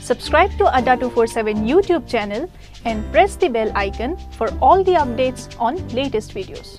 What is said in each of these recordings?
Subscribe to Adda247 YouTube channel and press the bell icon for all the updates on latest videos.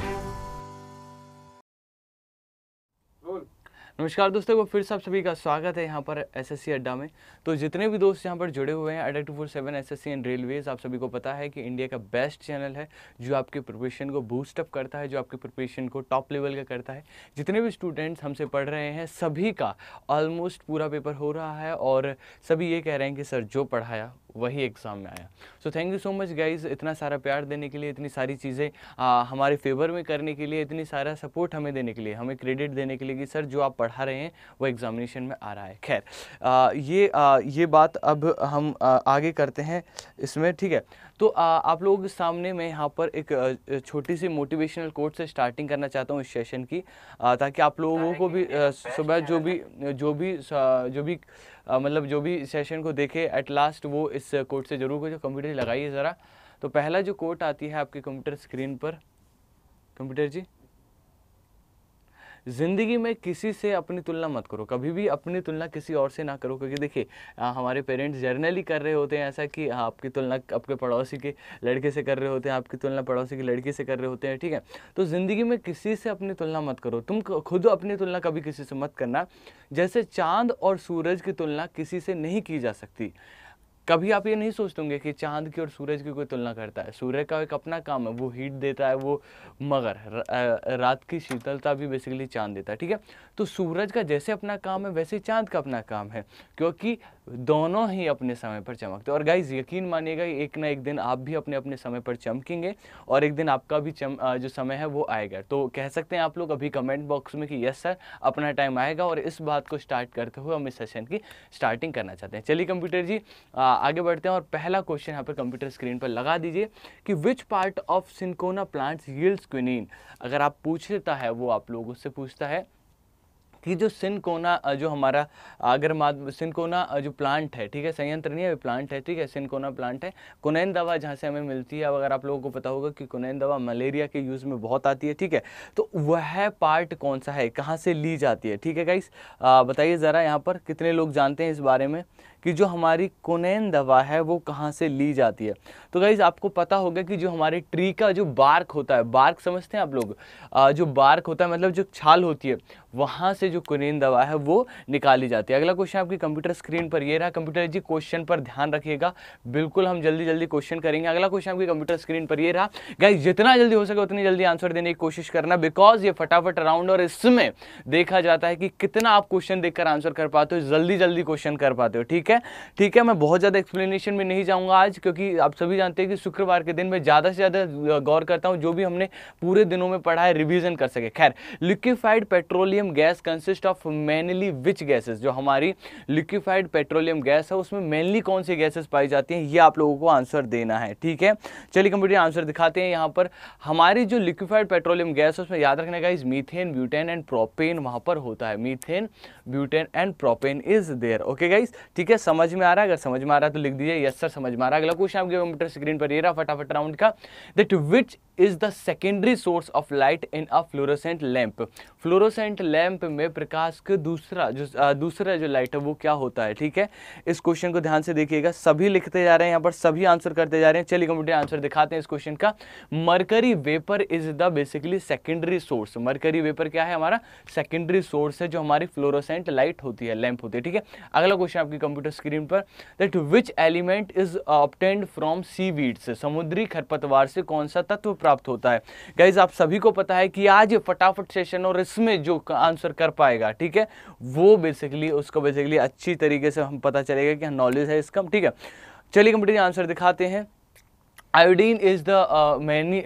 नमस्कार दोस्तों, वो फिर से आप सभी का स्वागत है यहाँ पर एसएससी अड्डा में। तो जितने भी दोस्त यहाँ पर जुड़े हुए हैं Adda247 एसएससी एंड रेलवेज, आप सभी को पता है कि इंडिया का बेस्ट चैनल है जो आपके प्रिपरेशन को बूस्ट अप करता है, जो आपके प्रिपरेशन को टॉप लेवल का करता है। जितने भी स्टूडेंट्स हमसे पढ़ रहे हैं सभी का ऑलमोस्ट पूरा पेपर हो रहा है और सभी ये कह रहे हैं कि सर जो पढ़ाया वही एग्ज़ाम में आया। So thank you so much guys, इतना सारा प्यार देने के लिए, इतनी सारी चीज़ें हमारे फेवर में करने के लिए, इतनी सारा सपोर्ट हमें देने के लिए, हमें क्रेडिट देने के लिए कि सर जो आप पढ़ा रहे हैं वो एग्जामिनेशन में आ रहा है। खैर ये बात अब हम आगे करते हैं इसमें, ठीक है। तो आप लोगों के सामने मैं यहाँ पर एक छोटी सी मोटिवेशनल कोट से स्टार्टिंग करना चाहता हूँ इस सेशन की, ताकि आप लोगों को भी सुबह जो भी सेशन को देखे एट लास्ट वो इस कोट से जरूर कुछ कंप्यूटर लगाइए ज़रा। तो पहला जो कोट आती है आपके कंप्यूटर स्क्रीन पर, कंप्यूटर जी, ज़िंदगी में किसी से अपनी तुलना मत करो, कभी भी अपनी तुलना किसी और से ना करो। क्योंकि देखिए हमारे पेरेंट्स जर्नली कर रहे होते हैं ऐसा कि आपकी तुलना आपके पड़ोसी के लड़के से कर रहे होते हैं, आपकी तुलना पड़ोसी की लड़की से कर रहे होते हैं, ठीक है। तो ज़िंदगी में किसी से अपनी तुलना मत करो, तुम खुद अपनी तुलना कभी किसी से मत करना। जैसे चाँद और सूरज की तुलना किसी से नहीं की जा सकती। कभी आप ये नहीं सोचते होंगे कि चांद की और सूरज की कोई तुलना करता है। सूर्य का एक अपना काम है, वो हीट देता है, वो मगर रात की शीतलता भी बेसिकली चांद देता है, ठीक है। तो सूरज का जैसे अपना काम है वैसे चांद का अपना काम है, क्योंकि दोनों ही अपने समय पर चमकते हैं। और गाइज यकीन मानिएगा एक ना एक दिन आप भी अपने अपने समय पर चमकेंगे और एक दिन आपका भी जो समय है वो आएगा। तो कह सकते हैं आप लोग अभी कमेंट बॉक्स में कि यस सर अपना टाइम आएगा, और इस बात को स्टार्ट करते हुए हम इस सेशन की स्टार्टिंग करना चाहते हैं। चलिए कंप्यूटर जी आगे बढ़ते हैं और पहला क्वेश्चन यहाँ पर कंप्यूटर स्क्रीन पर लगा दीजिए कि which part of cinchona plants yields quinine. अगर आप पूछ लेता है वो आप लोगों से पूछता है कि जो सिनकोना जो हमारा सिनकोना जो प्लांट है, ठीक है, संयंत्र नहीं है, प्लांट है, ठीक है, सिनकोना प्लांट है। कुनैन दवा जहाँ से हमें मिलती है, अगर आप लोगों को पता होगा कि कुनैन दवा मलेरिया के यूज़ में बहुत आती है, ठीक है। तो वह पार्ट कौन सा है, कहाँ से ली जाती है, ठीक है गाइस, बताइए ज़रा यहाँ पर कितने लोग जानते हैं इस बारे में कि जो हमारी कुनैन दवा है वो कहाँ से ली जाती है। तो गाइज आपको पता होगा कि जो हमारे ट्री का जो बार्क होता है, बार्क समझते हैं आप लोग, जो बार्क होता है मतलब जो छाल होती है, वहाँ से जो कुनैन दवा है वो निकाली जाती है। अगला क्वेश्चन आपकी कंप्यूटर स्क्रीन पर ये रहा। कंप्यूटर जी क्वेश्चन पर ध्यान रखिएगा, बिल्कुल हम जल्दी जल्दी क्वेश्चन करेंगे। अगला क्वेश्चन आपकी कंप्यूटर स्क्रीन पर ये रहा। गाइज जितना जल्दी हो सके उतनी जल्दी आंसर देने की कोशिश करना, बिकॉज ये फटाफट राउंड और इसमें देखा जाता है कि कितना आप क्वेश्चन देखकर आंसर कर पाते हो, जल्दी जल्दी क्वेश्चन कर पाते हो, ठीक है। ठीक है, मैं बहुत ज़्यादा एक्सप्लेनेशन में नहीं जाऊंगा आज, क्योंकि आप सभी जानते हैं कि शुक्रवार के दिन मैं ज़्यादा से ज़्यादा गौर करता हूं जो भी हमने पूरे दिनों में पढ़ा है रिवीजन कर सके। खैर, liquefied petroleum gas consist of mainly which gases. जो हमारी लिक्विफाइड पेट्रोलियम गैस है उसमें मेनली कौन सी गैसेस पाई जाती हैं, ये आप लोगों को आंसर देना है, ठीक है। चलिए कंप्यूटर आंसर दिखाते हैं। यहाँ पर हमारी जो लिक्विफाइड पेट्रोलियम गैस है उसमें याद रखने का मीथेन, ब्यूटेन एंड प्रोपेन वहां पर होता है। Methane, butane and propane is there, okay guys, ठीक है। समझ में आ रहा है? अगर समझ में आ रहा है तो लिख दीजिए यस सर समझ में आ रहा है। अगला क्वेश्चन आपके कंप्यूटर स्क्रीन पर ये रहा फटाफट राउंड का, that which is the secondary source of light in a fluorescent lamp. Fluorescent lamp में प्रकाश का दूसरा जो लाइट है वो क्या होता है, ठीक है। इस क्वेश्चन को ध्यान से देखिएगा, सभी लिखते जा रहे हैं यहाँ पर, सभी आंसर करते जा रहे हैं। चलिए कंप्यूटर आंसर दिखाते हैं इस क्वेश्चन का। Mercury vapour is the basically secondary source. Mercury vapour क्या है, हमारा सेकेंडरी सोर्स है जो हमारी फ्लोरोसेंट लाइट होती है, लैंप होती है, ठीक है। अगला क्वेश्चन आपकी कंप्यूटर स्क्रीन पर, that which element is obtained from seaweeds. समुद्री खरपतवार से कौन सा तत्व प्राप्त होता है। गाइज आप सभी को पता है कि आज फटाफट सेशन और इसमें जो आंसर कर पाएगा, ठीक है, वो उसको बेसिकली अच्छी तरीके से हम पता चलेगा कि नॉलेज है इसका, ठीक है। चलिए कंप्यूटर आंसर दिखाते हैं। Iodine is the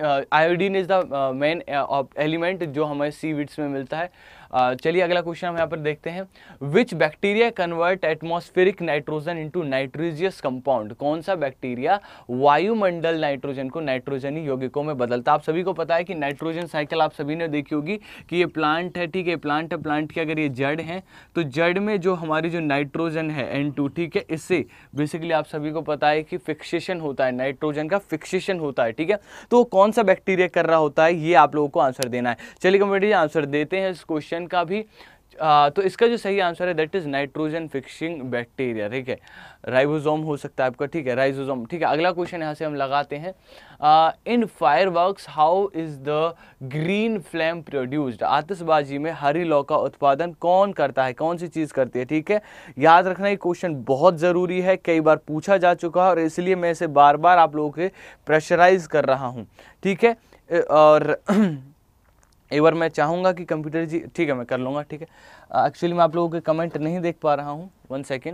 main element जो हमें सीवीड्स में मिलता है। चलिए अगला क्वेश्चन हम यहाँ पर देखते हैं। Which bacteria convert atmospheric nitrogen into nitrogenous compound. कौन सा बैक्टीरिया वायुमंडल नाइट्रोजन को नाइट्रोजनी यौगिकों में बदलता है। आप सभी को पता है कि नाइट्रोजन साइकिल आप सभी ने देखी होगी कि ये प्लांट है, ठीक है, प्लांट है, प्लांट की अगर ये जड़ है तो जड़ में जो हमारी जो नाइट्रोजन है N2, ठीक है, इससे बेसिकली आप सभी को पता है कि फिक्सेशन होता है, नाइट्रोजन का फिक्सेशन होता है, ठीक है। तो कौन सा बैक्टीरिया कर रहा होता है ये आप लोगों को आंसर देना है। चलिए कंप्यूटर आंसर देते हैं इस क्वेश्चन का भी। तो इसका जो सही आंसर है that is nitrogen fixing bacteria, ठीक है। राइबोसोम हो सकता है आपका, ठीक है, राइजोसोम, ठीक है। अगला क्वेश्चन यहाँ से हम लगाते हैं, in fireworks how is the green flame produced, आतिशबाजी में हरी लौ का उत्पादन कौन करता है, कौन सी चीज करती है, ठीक है। याद रखना ये क्वेश्चन बहुत जरूरी है, कई बार पूछा जा चुका है और इसलिए मैं इसे बार बार आप लोगों के प्रेशराइज कर रहा हूँ, ठीक है। और एक बार मैं चाहूँगा कि कंप्यूटर जी, ठीक है मैं कर लूँगा, ठीक है। एक्चुअली मैं आप लोगों के कमेंट नहीं देख पा रहा हूँ, 1 second,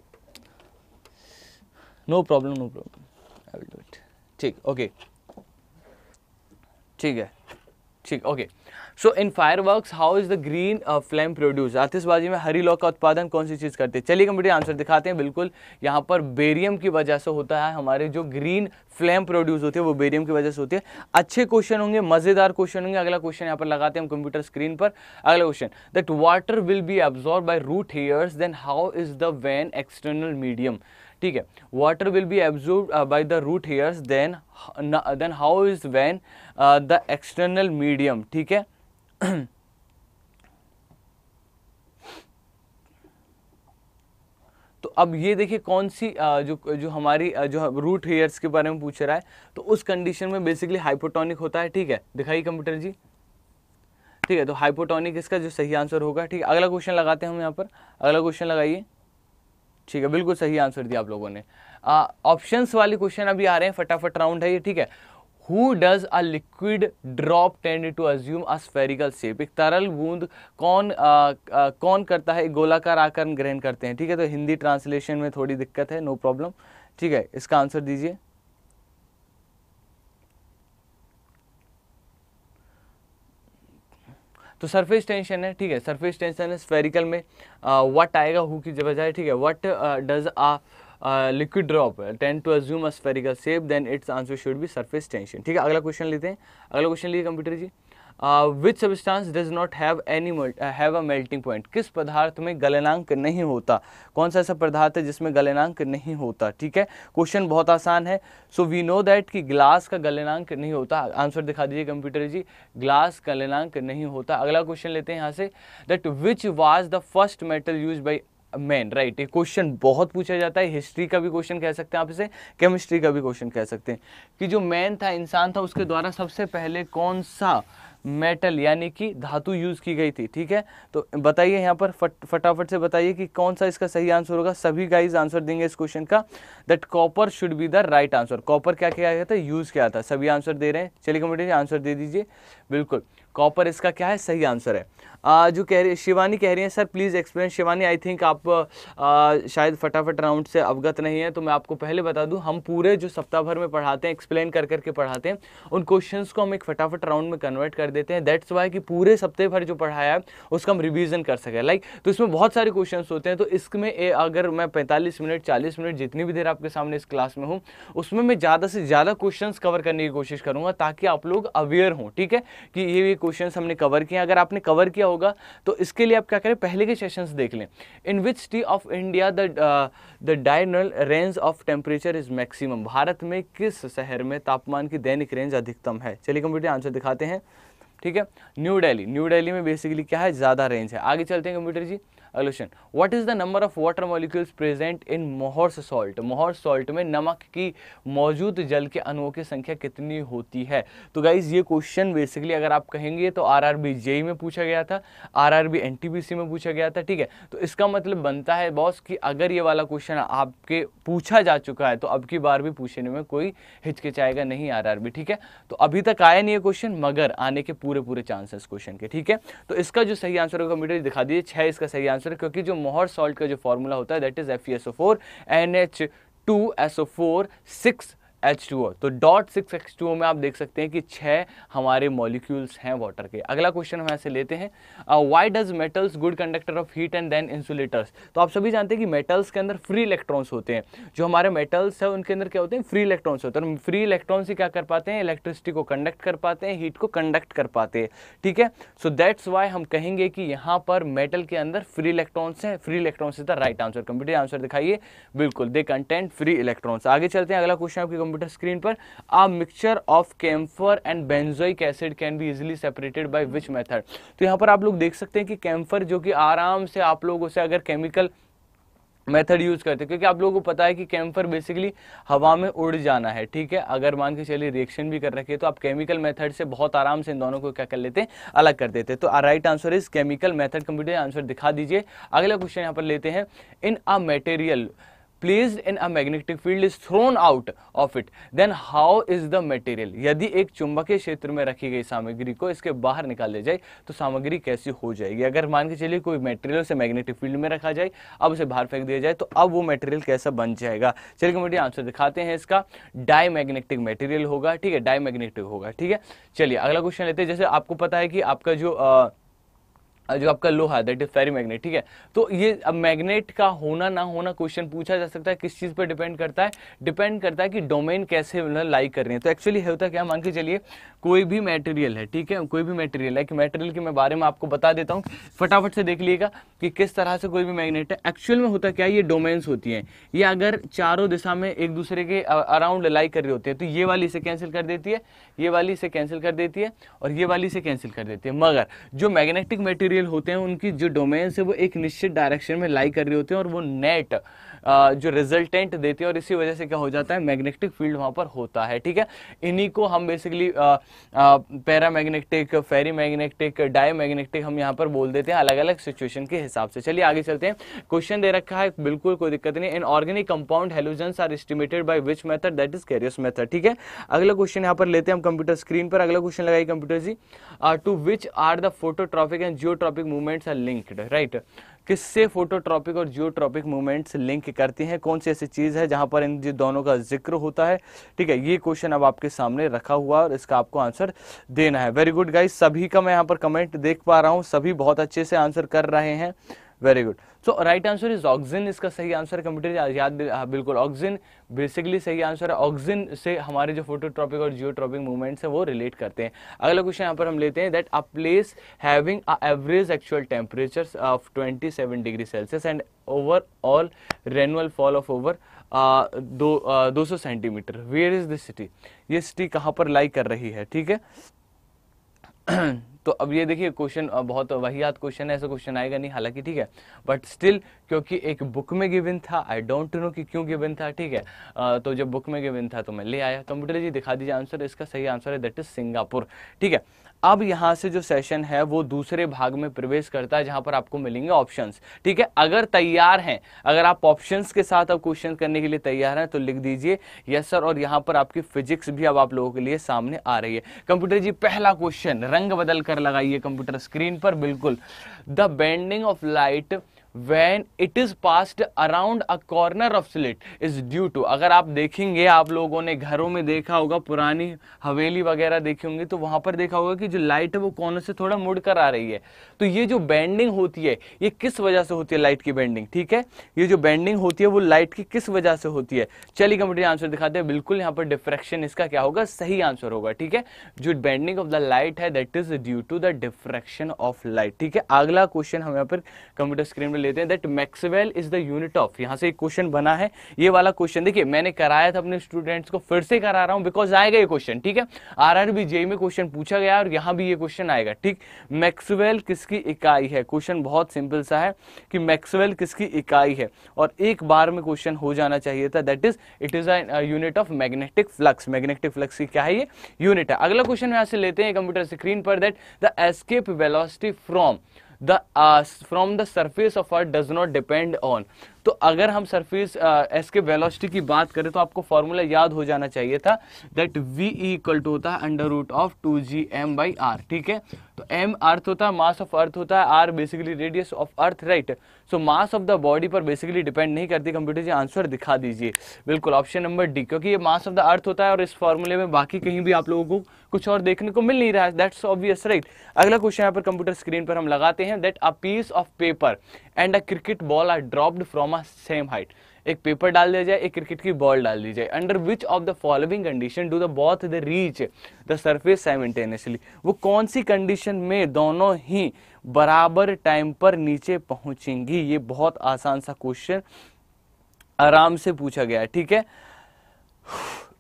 no problem I will do it, ठीक, ओके, ठीक है, ठीक, okay. So in fireworks how is the green flame produce, आतिशबाजी में हरी लौ का उत्पादन कौन सी चीज करती है। चलिए कंप्यूटर आंसर दिखाते हैं। बिल्कुल यहाँ पर बेरियम की वजह से होता है, हमारे जो ग्रीन फ्लेम प्रोड्यूस होती है वो बेरियम की वजह से होती है। अच्छे क्वेश्चन होंगे, मजेदार क्वेश्चन होंगे। अगला क्वेश्चन यहाँ पर लगाते हैं हम कंप्यूटर स्क्रीन पर। अगला question, that water will be absorb by root hairs, then how is the vein external medium, ठीक है। Water will be absorb by the root hairs, then how is vein the external medium, ठीक है। तो अब ये देखिए कौन सी जो हमारी जो रूट हेयर्स के बारे में पूछ रहा है, तो उस कंडीशन में बेसिकली हाइपोटोनिक होता है, ठीक है। दिखाइए कंप्यूटर जी, ठीक है। तो हाइपोटोनिक इसका जो सही आंसर होगा, ठीक है। अगला क्वेश्चन लगाते हैं हम यहाँ पर, अगला क्वेश्चन लगाइए, ठीक है। बिल्कुल सही आंसर दिया आप लोगों ने। ऑप्शंस वाले क्वेश्चन अभी आ रहे हैं, फटाफट राउंड है ये, ठीक है। Who does a liquid drop tend to assume a spherical shape, एक तरल बूंद कौन करता है, एक गोलाकार आकार ग्रहण करते हैं, ठीक है। तो हिंदी ट्रांसलेशन में थोड़ी दिक्कत है, नो प्रॉब्लम, ठीक है। इसका आंसर दीजिए। तो सरफेस टेंशन है, ठीक है। सरफेस टेंशन है, स्फेरिकल में व्हाट आएगा हु की बजाय, ठीक है। What does a liquid drop tend to assume a spherical shape, then its answer should be surface tension, ठीक है। अगला क्वेश्चन लेते हैं। अगला क्वेश्चन लिए computer ji, which substance does not have a melting point, किस पदार्थ में गलनांक नहीं होता, कौन सा ऐसा पदार्थ है जिसमें गलनांक नहीं होता, ठीक है। क्वेश्चन बहुत आसान है। सो वी नो दैट कि ग्लास का गलनांक नहीं होता। आंसर दिखा दीजिए कंप्यूटर जी, ग्लास गलनांक नहीं होता। अगला क्वेश्चन लेते हैं यहाँ से, that which was the first metal use by man, right. ये क्वेश्चन बहुत पूछा जाता है, हिस्ट्री का भी क्वेश्चन कह सकते हैं आप इसे, केमिस्ट्री का भी क्वेश्चन कह सकते हैं, कि जो मैन था, इंसान था, उसके द्वारा सबसे पहले कौन सा मेटल यानी कि धातु यूज की गई थी, ठीक है। तो बताइए यहाँ पर फटाफट से बताइए कि कौन सा इसका सही आंसर होगा। सभी गाइज आंसर देंगे इस क्वेश्चन का, that copper should be the right answer. Copper क्या किया गया था, यूज किया था। सभी आंसर दे रहे हैं, चलिए कंप्यूटर आंसर दे दीजिए। बिल्कुल कॉपर इसका क्या है, सही आंसर है। जो कह रही शिवानी कह रही है, sir please explain. Shivani I think आप शायद फटाफट राउंड से अवगत नहीं है, तो मैं आपको पहले बता दूं, हम पूरे जो सप्ताह भर में पढ़ाते हैं, एक्सप्लेन कर करके पढ़ाते हैं, उन क्वेश्चंस को हम एक फटाफट राउंड में कन्वर्ट कर देते हैं। दैट्स वाई कि पूरे सप्ताह भर जो पढ़ाया है उसका हम रिवीजन कर सकें, लाइक। तो इसमें बहुत सारे क्वेश्चन होते हैं, तो इसमें अगर मैं 45 मिनट 40 मिनट जितनी भी देर आपके सामने इस क्लास में हूँ, उसमें मैं ज़्यादा से ज़्यादा क्वेश्चन कवर करने की कोशिश करूँगा, ताकि आप लोग अवेयर हों, ठीक है, कि ये क्वेश्चन हमने कवर किए। अगर आपने कवर किया होगा तो इसके लिए आप क्या करें, पहले के सेशंस देख लें। In which city of India the diurnal range of temperature is maximum, Bharat में किस शहर में तापमान की दैनिक रेंज अधिकतम है। चलिए कंप्यूटर आंसर दिखाते हैं, ठीक है। न्यू दिल्ली, न्यू दिल्ली में बेसिकली क्या है, ज़्यादा रेंज है। आगे चलते हैं कंप्यूटर जी। अगला question, what is the number of water molecules present in Mohr's salt, Mohr's salt में नमक की मौजूद जल के अणुओं की संख्या कितनी होती है। तो गाइज ये क्वेश्चन बेसिकली अगर आप कहेंगे तो आरआरबी जेई में पूछा गया था, आरआरबी एनटीपीसी में पूछा गया था, ठीक है। तो इसका मतलब बनता है बॉस कि अगर ये वाला क्वेश्चन आपके पूछा जा चुका है तो अब की बार भी पूछने में कोई हिचकिचाएगा नहीं आरआरबी, ठीक है। तो अभी तक आया नहीं है क्वेश्चन, मगर आने के पूरे चांसेस क्वेश्चन के, ठीक है। तो इसका जो सही आंसर होगा कंप्यूटर दिखा दीजिए, 6 इसका सही आंसर, क्योंकि जो मोहर सॉल्ट का जो फॉर्मूला होता है that is FeSO4 NH2SO4 6H2O। तो .6H2O में आप देख सकते हैं कि 6 हमारे मॉलिक्यूल्स हैं वाटर के। अगला क्वेश्चन हम ऐसे लेते हैं, why does metals good conductor of heat and then insulators. तो आप सभी जानते हैं कि मेटल्स के अंदर फ्री इलेक्ट्रॉन्स होते हैं। जो हमारे मेटल्स है उनके अंदर क्या होते हैं, फ्री इलेक्ट्रॉन्स होते हैं। फ्री इलेक्ट्रॉन से क्या कर पाते हैं, इलेक्ट्रिसिटी को कंडक्ट कर पाते हैं, हीट को कंडक्ट कर पाते हैं, ठीक है। सो दैट्स वाई हम कहेंगे कि यहाँ पर मेटल के अंदर फ्री इलेक्ट्रॉन्स हैं। Free electrons is the right answer. Computer answer दिखाइए, बिल्कुल दे कंटेंट फ्री इलेक्ट्रॉन्स। आगे चलते हैं, अगला क्वेश्चन आपकी कंप्यूटर स्क्रीन पर, a mixture of camphor and benzoic acid can be easily separated by which method. तो यहाँ पर आप लोग देख सकते हैं कि कैम्फर जो कि आराम से आप लोग उसे अगर केमिकल मेथड यूज करते हैं, क्योंकि आप लोगों को पता है कि कैम्फर बेसिकली हवा में उड़ जाना है, ठीक है। अगर मान के चलिए रिएक्शन भी कर रखी है तो आप केमिकल मेथड से बहुत आराम से इन दोनों को क्या कर लेते हैं, अलग कर देते हैं। तो right answer is chemical method. Computer answer दिखा दीजिए। अगला क्वेश्चन यहाँ पर लेते हैं, in a material placed in a magnetic field is thrown out of it, then how is the material। यदि एक चुंबकीय क्षेत्र में रखी गई सामग्री को इसके बाहर निकाल दिया जाए तो सामग्री कैसी हो जाएगी। अगर मान के चलिए कोई मटेरियल से मैग्नेटिक फील्ड में रखा जाए, अब उसे बाहर फेंक दिया जाए, तो अब वो मटेरियल कैसा बन जाएगा। चलिए कंप्यूटर आंसर दिखाते हैं। इसका डाई मैग्नेटिक मटेरियल होगा, ठीक है, डाई मैग्नेटिक होगा, ठीक है। चलिए अगला क्वेश्चन लेते हैं। जैसे आपको पता है कि आपका जो आपका लोहा है दैट इज फेरी मैग्नेट, ठीक है। तो ये अब मैग्नेट का होना ना होना क्वेश्चन पूछा जा सकता है, किस चीज पर डिपेंड करता है, डिपेंड करता है कि डोमेन कैसे लाई कर रही है। तो एक्चुअली होता क्या, मान के चलिए कोई भी मटेरियल है, ठीक है, कोई भी मटेरियल है, कि मटेरियल के मैं बारे में आपको बता देता हूँ, फटाफट से देख लीजिएगा कि किस तरह से कोई भी मैग्नेट है। एक्चुअल में होता क्या है, ये डोमेन्स होती हैं, ये अगर चारों दिशा में एक दूसरे के अराउंड लाई कर रही होती है, तो ये वाली इसे कैंसिल कर देती है, ये वाली इसे कैंसिल कर देती है, और ये वाली इसे कैंसिल कर देती है। मगर जो मैग्नेटिक मटेरियल होते हैं उनकी जो डोमेन्स है वो एक निश्चित डायरेक्शन में लाई कर रही होते हैं, और वो नेट जो रिजल्टेंट देती है, और इसी वजह से क्या हो जाता है, मैग्नेटिक फील्ड वहां पर होता है, ठीक है। इन्हीं को हम basically paramagnetic, ferrimagnetic, diamagnetic हम यहाँ पर बोल देते हैं अलग अलग सिचुएशन के हिसाब से। चलिए आगे चलते हैं। क्वेश्चन दे रखा है, बिल्कुल कोई दिक्कत नहीं। In organic compound halogens are estimated by which method, that is Carius method, ठीक है। अगला क्वेश्चन यहाँ पर लेते हैं हम कंप्यूटर स्क्रीन पर। अगला क्वेश्चन लगाइए computer ji, to which are the phototropic and geotropic movements are linked, right. किससे फोटोट्रॉपिक और जियोट्रॉपिक मूवमेंट्स लिंक करती हैं, कौन सी ऐसी चीज है जहां पर इन दोनों का जिक्र होता है, ठीक है। ये क्वेश्चन अब आपके सामने रखा हुआ है और इसका आपको आंसर देना है। वेरी गुड गाइस, सभी का मैं यहाँ पर कमेंट देख पा रहा हूँ, सभी बहुत अच्छे से आंसर कर रहे हैं। Very good. So right answer is oxygen, इसका सही आंसर है। कंप्यूटर याद, बिल्कुल ऑक्सीजन बेसिकली सही आंसर है। ऑक्सीजन से हमारे जो फोटोट्रॉपिक और जियोट्रॉपिक मूवमेंट्स है वो रिलेट करते हैं। अगला क्वेश्चन यहाँ पर हम लेते हैं, that a place having a average actual temperature of 27 degree Celsius and overall rainfall of over 200 centimetre, where is this city. ये सिटी कहाँ पर लाई कर रही है, ठीक है। तो अब ये देखिए क्वेश्चन बहुत वाहियात क्वेश्चन है, ऐसा क्वेश्चन आएगा नहीं हालांकि, ठीक है, बट स्टिल क्योंकि एक बुक में गिवन था, आई डोंट नो कि क्यों गिवन था, ठीक है। तो जब बुक में गिवन था तो मैं ले आया। कंप्यूटर जी दिखा दीजिए आंसर। इसका सही आंसर है दैट इज सिंगापुर, ठीक है। अब यहाँ से जो सेशन है वो दूसरे भाग में प्रवेश करता है जहां पर आपको मिलेंगे ऑप्शंस, ठीक है। अगर तैयार हैं, अगर आप ऑप्शंस के साथ अब क्वेश्चन करने के लिए तैयार हैं तो लिख दीजिए यस सर, और यहाँ पर आपकी फिजिक्स भी अब आप लोगों के लिए सामने आ रही है। कंप्यूटर जी पहला क्वेश्चन रंग बदल कर लगाइए कंप्यूटर स्क्रीन पर, बिल्कुल। The bending of light when it is passed around a corner of slit is due to, अगर आप देखेंगे, आप लोगों ने घरों में देखा होगा, पुरानी हवेली वगैरह देखी होंगी, तो वहां पर देखा होगा कि जो लाइट है वो कॉर्नर से थोड़ा मुड़ कर आ रही है। तो ये जो बेंडिंग होती है ये किस वजह से होती है, लाइट की बेंडिंग, ठीक है। ये जो बेंडिंग होती है वो लाइट की किस वजह से होती है। चलिए कंप्यूटर आंसर दिखाते हैं। बिल्कुल यहाँ पर डिफ्रैक्शन इसका क्या होगा, सही आंसर होगा, ठीक है। जो बेंडिंग ऑफ द लाइट है that is due to the diffraction of light, ठीक है। अगला क्वेश्चन हम यहाँ पर कंप्यूटर स्क्रीन पर लेते हैं, that Maxwell is the unit of, यहां से एक क्वेश्चन बना है। ये वाला क्वेश्चन देखिए मैंने कराया था अपने स्टूडेंट्स को, फिर से करा रहा हूं बिकॉज आएगा ये क्वेश्चन, ठीक है। आरआरबी जेईई में क्वेश्चन पूछा गया और यहां भी ये क्वेश्चन आएगा, ठीक। मैक्सवेल किसकी इकाई है, क्वेश्चन बहुत सिंपल सा है कि मैक्सवेल किसकी इकाई है, और एक बार में क्वेश्चन हो जाना चाहिए था। That is it is a unit of magnetic flux. Magnetic flux की क्या है, ये यूनिट है। अगला क्वेश्चन यहां से लेते हैं कंप्यूटर स्क्रीन पर, that the escape velocity from the surface of earth does not depend on. तो अगर हम सरफेस एस्केप वेलोसिटी की बात करें तो आपको फॉर्मूला याद हो जाना चाहिए था, दैट v इक्वल टू होता है under root of 2gm by r, ठीक है। तो m अर्थ होता है, मास ऑफ अर्थ होता है, r basically radius of earth, right. So mass of the body पर बेसिकली डिपेंड नहीं करती। कंप्यूटर जी आंसर दिखा दीजिए, बिल्कुल ऑप्शन नंबर डी, क्योंकि ये मास ऑफ द अर्थ होता है और इस फॉर्मूले में बाकी कहीं भी आप लोगों को कुछ और देखने को मिल नहीं रहा है, दैट्स ऑब्वियस, राइट। अगला क्वेश्चन यहाँ पर कंप्यूटर स्क्रीन पर हम लगाते हैं, that a piece of paper and a cricket ball are dropped from a same height. एक पेपर डाल दिया जाए, एक क्रिकेट की बॉल डाल दी जाए, under which of the following condition do the both the reach the surface simultaneously. वो कौन सी कंडीशन में दोनों ही बराबर टाइम पर नीचे पहुंचेंगी। ये बहुत आसान सा क्वेश्चन आराम से पूछा गया है, ठीक है।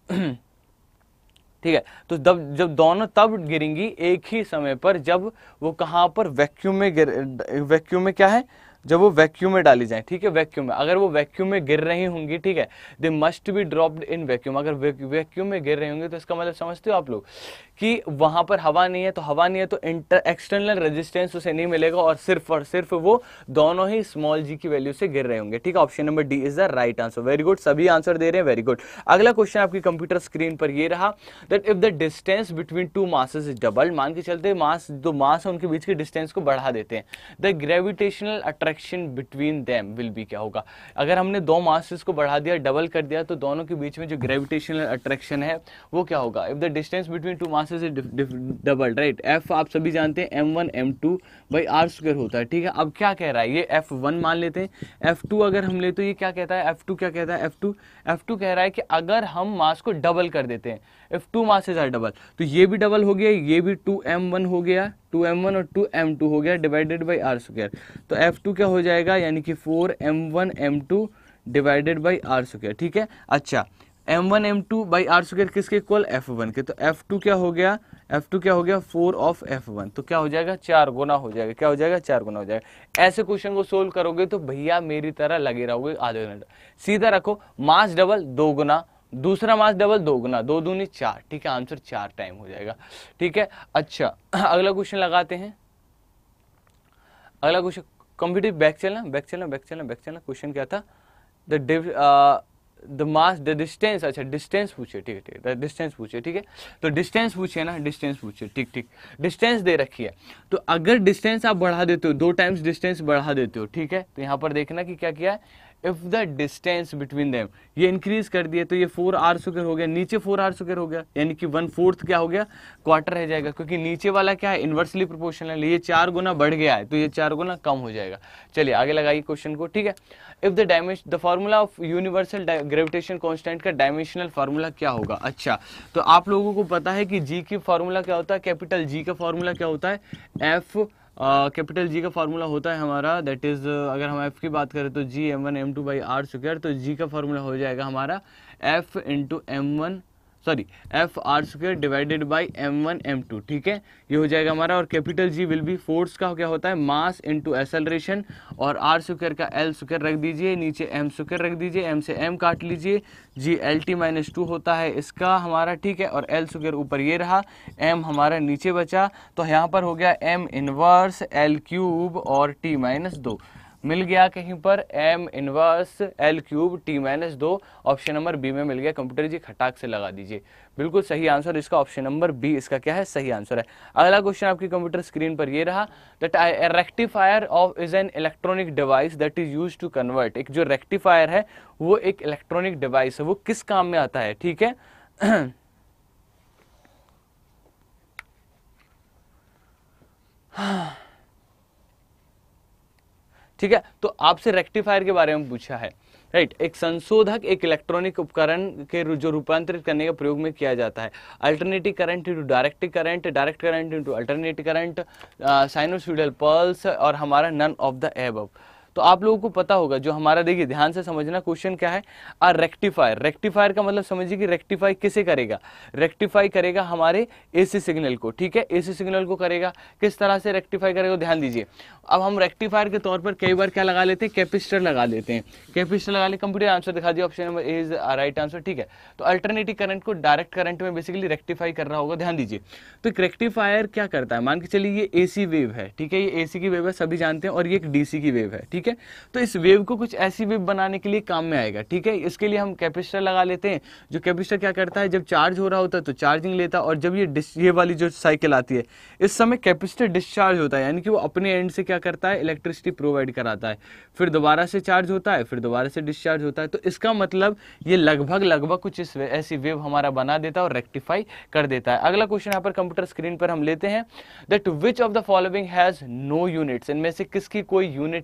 ठीक है, तो जब दोनों तब गिरेंगी एक ही समय पर जब वो कहाँ पर वैक्यूम में क्या है, जब वो वैक्यूम में डाली जाए। ठीक है, वैक्यूम में, अगर वो वैक्यूम में गिर रही होंगी, ठीक है, they must be dropped in vacuum. अगर वैक्यूम में गिर रहे होंगे तो इसका मतलब समझते हो आप लोग कि वहां पर हवा नहीं है, तो हवा नहीं है तो एक्सटर्नल रेजिस्टेंस उसे नहीं मिलेगा और सिर्फ वो दोनों ही स्मॉल जी की वैल्यू से गिर रहे होंगे। ठीक है, option number D is the right answer. Very good, सभी आंसर दे रहे हैं, वेरी गुड। अगला क्वेश्चन आपकी कंप्यूटर स्क्रीन पर ये रहा that if the distance between two masses is doubled, मान के चलते मास दो मास है उनके बीच के डिस्टेंस को बढ़ा देते हैं, the gravitational attraction between them will be, क्या होगा? अगर हमने दो मासेस को बढ़ा दिया, डबल कर दिया, तो दोनों के बीच में जो ग्रेविटेशनल अट्रैक्शन है वो क्या होगा? If the distance between two masses is double, right, F आप सभी जानते हैं m1 m2 by r square होता है। ठीक है, अब क्या कह रहा है, ये f1 मान लेते हैं, f2 अगर हम ले तो ये क्या कहता है, f2 क्या कहता है, f2 कह रहा है कि अगर हम मास को डबल कर देते हैं, if two masses are double, तो ये भी डबल हो गया, ये भी 2m1 हो गया, 2m1 और 2m2 हो गया डिवाइडेड बाई आर स्क्वायर, तो f2 क्या हो जाएगा, यानी कि 4m1 m2 divided by r square. ठीक है, अच्छा, m1 m2 by r square किसके इक्वल, f1 के, तो f2 क्या हो गया, 4 ऑफ f1, तो क्या हो जाएगा, 4 गुना हो जाएगा, क्या हो जाएगा, 4 गुना हो जाएगा। ऐसे क्वेश्चन को सोल्व करोगे तो भैया मेरी तरह लगे रहोगे आधे घंटे। सीधा रखो, मास डबल 2 गुना, दूसरा मास डबल 2 गुना, 2 दूनी 4, ठीक है, आंसर 4 टाइम हो जाएगा। ठीक है, अच्छा, अगला क्वेश्चन लगाते हैं। अगला क्वेश्चन कंप्यूटर बैक चलना, क्वेश्चन क्या था, द मास द डिस्टेंस, अच्छा डिस्टेंस पूछे, ठीक है, डिस्टेंस पूछे, ठीक है, तो डिस्टेंस पूछे ना, डिस्टेंस पूछे, ठीक, डिस्टेंस दे रखी है, तो अगर डिस्टेंस आप बढ़ा देते हो, 2 टाइम्स डिस्टेंस बढ़ा देते हो, ठीक है, तो यहाँ पर देखना कि क्या किया है, if the distance between them, ये इंक्रीज कर दिए तो ये 4r स्क्वायर हो गया, नीचे 4r स्क्वायर हो गया, यानी कि 1/4 क्या हो गया, क्वार्टर रह जाएगा, क्योंकि नीचे वाला क्या है, इनवर्सली प्रोपोर्शनल है, ये 4 गुना बढ़ गया है तो ये 4 गुना कम हो जाएगा। चलिए आगे लगाइए क्वेश्चन को। ठीक है, if the formula of universal gravitation constant का डायमेंशनल फार्मूला क्या होगा? अच्छा, तो आप लोगों को पता है कि जी की फार्मूला क्या होता है, कैपिटल जी का फार्मूला क्या होता है, एफ कैपिटल जी का फार्मूला होता है हमारा, दैट इज, अगर हम एफ की बात करें तो जी m1 m2 by r square, तो जी का फार्मूला हो जाएगा हमारा F into F r square divided by m1 m2। ठीक है, ये हो जाएगा हमारा, और capital G will be force का क्या होता है, मास इंटू एक्सेलरेशन, और आर स्क्वायर का एल स्क्वायर रख दीजिए, नीचे एम स्क्वायर रख दीजिए, एम से एम काट लीजिए, जी LT-2 होता है इसका हमारा। ठीक है, और एल स्क्वायर ऊपर ये रहा, एम हमारा नीचे बचा, तो यहाँ पर हो गया एम इनवर्स एल क्यूब और T-2 मिल गया कहीं पर, m inverse l cube T-2 option number B में मिल गया। कंप्यूटर जी खटाक से लगा दीजिए, बिल्कुल सही आंसर इसका ऑप्शन नंबर बी, इसका क्या है, सही आंसर है। अगला क्वेश्चन आपकी कंप्यूटर स्क्रीन पर ये रहा that rectifier of is an electronic device that is used to convert, एक जो रेक्टिफायर है वो एक इलेक्ट्रॉनिक डिवाइस है, वो किस काम में आता है? ठीक है, ठीक है, तो आपसे रेक्टिफायर के बारे में पूछा है, राइट, एक संशोधक एक इलेक्ट्रॉनिक उपकरण के जो रूपांतरित करने का प्रयोग में किया जाता है, alternating current into direct current into alternating current, sinusoidal pulse, और हमारा नन ऑफ द एबव। तो आप लोगों को पता होगा, जो हमारा, देखिए ध्यान से समझना, क्वेश्चन क्या है, रेक्टिफायर का मतलब समझिए कि रेक्टिफाई किसे करेगा, रेक्टिफाई करेगा हमारे एसी सिग्नल को। ठीक है, एसी सिग्नल को करेगा, किस तरह से रेक्टिफाई करेगा, ध्यान दीजिए। अब हम रेक्टिफायर के तौर पर कई बार क्या लगा लेते हैं, कैपेसिटर लगा लेते हैं, कैपेसिटर लगा ले, कंप्यूटर आंसर दिखा दिया, option number A is right answer. ठीक है, तो अल्टरनेटिव करंट को डायरेक्ट करंट में बेसिकली रेक्टिफाई कर रहा होगा, ध्यान दीजिए। तो एक रेक्टिफायर क्या करता है, मान के चलिए ये एसी वेव है, ठीक है, ये एसी की वेव है, सभी जानते हैं, और ये एक डीसी की वेव है। ठीक है, तो इस वेव को कुछ ऐसी वेव बनाने के लिए काम में आएगा। ठीक है, इसके लिए हम कैपेसिटर लगा लेते हैं, जो कैपेसिटर क्या करता है, जब चार्ज हो रहा होता है तो चार्जिंग लेता है, और जब ये वाली जो साइकिल आती है, इस समय कैपेसिटर डिस्चार्ज होता है, यानी कि वो अपने एंड से क्या करता है, इलेक्ट्रिसिटी प्रोवाइड कराता है, फिर दोबारा से चार्ज होता है, फिर दोबारा से डिस्चार्ज होता है। तो इसका मतलब ये लगभग कुछ ऐसी वेव हमारा बना देता है और रेक्टिफाई कर देता है। अगला क्वेश्चन यहाँ पर कंप्यूटर स्क्रीन पर हम लेते हैं, that which of the following has no units, इनमें से किसकी कोई यूनिट नहीं है?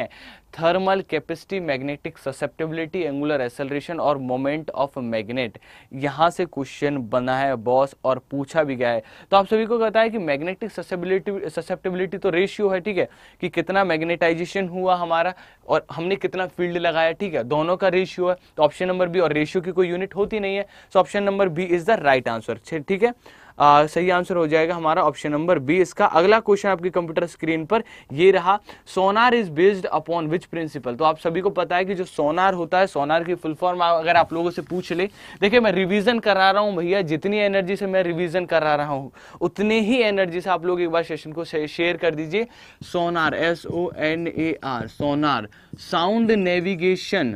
हैं, thermal capacity, magnetic susceptibility, angular acceleration और मोमेंट ऑफ मैग्नेट। यहाँ से क्वेश्चन बना है बॉस और पूछा भी गया है। तो आप सभी को पता है कि मैग्नेटिक ससेप्टेबिलिटी तो रेशियो है, ठीक है, कि कितना मैग्नेटाइजेशन हुआ हमारा और हमने कितना फील्ड लगाया, ठीक है, दोनों का रेशियो है। तो ऑप्शन नंबर बी, और रेशियो की कोई यूनिट होती नहीं है, so option number B is the right answer, ठीक है। सही आंसर हो जाएगा हमारा ऑप्शन नंबर बी इसका। अगला क्वेश्चन आपकी कंप्यूटर स्क्रीन पर ये रहा, sonar is based upon which principle. तो आप सभी को पता है कि जो सोनार होता है, सोनार की फुल फॉर्म अगर आप लोगों से पूछ ले, देखिए मैं रिवीजन करा रहा हूं भैया, जितनी एनर्जी से मैं रिवीजन करा रहा हूं उतनी ही एनर्जी से आप लोग एक बार सेशन को शेयर कर दीजिए। Sonar, SONAR, sonar, sound navigation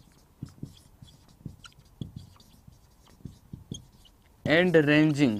and ranging,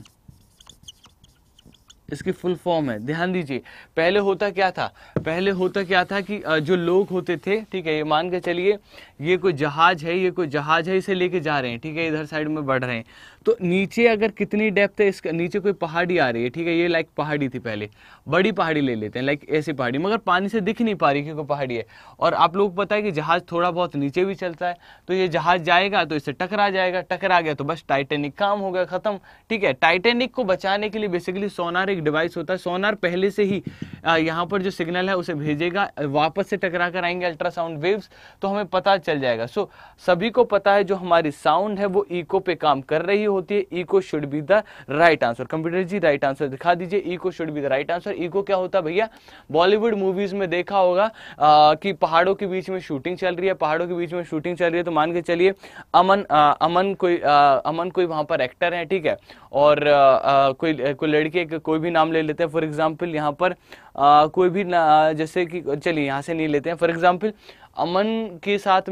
इसकी फुल फॉर्म है, ध्यान दीजिए। पहले होता क्या था कि जो लोग होते थे, ठीक है, ये मान के चलिए ये कोई जहाज है, इसे लेके जा रहे हैं, ठीक है, इधर साइड में बढ़ रहे हैं, तो नीचे अगर कितनी डेप्थ है, इसका नीचे कोई पहाड़ी आ रही है, ठीक है, ये लाइक पहाड़ी थी, पहले बड़ी पहाड़ी ले लेते हैं, लाइक ऐसी पहाड़ी, मगर पानी से दिख नहीं पा रही क्योंकि पहाड़ी है। और आप लोग को पता है कि जहाज थोड़ा बहुत नीचे भी चलता है, तो ये जहाज जाएगा तो इससे टकरा जाएगा, टकरा गया तो बस टाइटेनिक, काम हो गया, खत्म, ठीक है। टाइटेनिक को बचाने के लिए बेसिकली सोनार एक डिवाइस होता है। सोनार पहले से ही यहाँ पर जो सिग्नल है उसे भेजेगा, वापस से टकरा कर आएंगे अल्ट्रासाउंड वेव्स, तो हमें पता चल जाएगा। सो सभी को पता है जो हमारी साउंड है वो इको पे काम कर रही होती है। Echo should be the right answer. Computer ji right answer दिखा दीजिए, echo should be the right answer. Echo क्या होता है भैया, बॉलीवुड मूवीज में देखा होगा कि पहाड़ों के बीच में शूटिंग चल रही है, तो मान के चलिए अमन कोई वहां पर एक्टर है, ठीक है, और कोई लड़के कोई भी नाम ले लेते हैं, फॉर एग्जाम्पल यहाँ पर कोई भी जैसे कि चलिए यहाँ से नहीं लेते हैं, फॉर एग्जाम्पल अमन के साथ